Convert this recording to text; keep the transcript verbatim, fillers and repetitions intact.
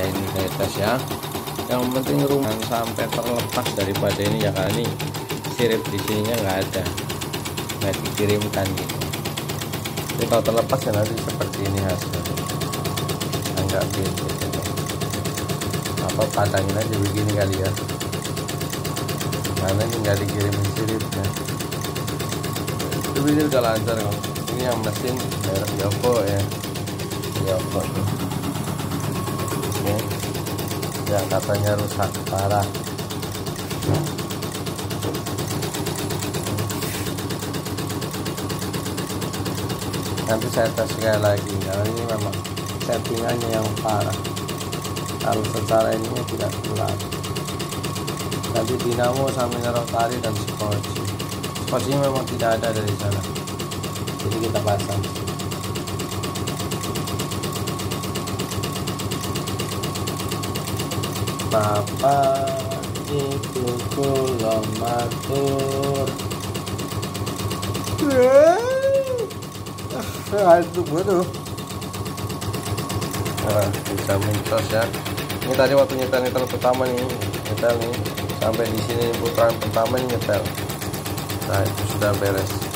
ini saya tes ya. Yang penting rumah sampai terlepas daripada ini ya, karena ini sirip di sininya nggak ada, nggak dikirimkan gitu. Jadi kalau terlepas ya nanti seperti ini hasilnya, nggak gitu. Apa patangin aja begini kali ya, karena ini nggak dikirimin siripnya. Itu ini udah lancar kok. Ini yang mesin merek Yoko ya, Yoko tuh. Oke, ya katanya rusak parah. Nanti saya tes sekali lagi, karena ini memang settingannya yang parah. Kalau secara ininya tidak keluar. Nanti dinamo sama rotari dan skoci. Skoci memang tidak ada dari sana, jadi kita pasang. Bapak itu kulon matur. Aduh, waduh. Nah, bisa mitos ya. Ini tadi waktu nyetel nyetel pertama nih, nyetel nih sampai di sini putaran pertama ini nyetel. Nah, itu sudah beres.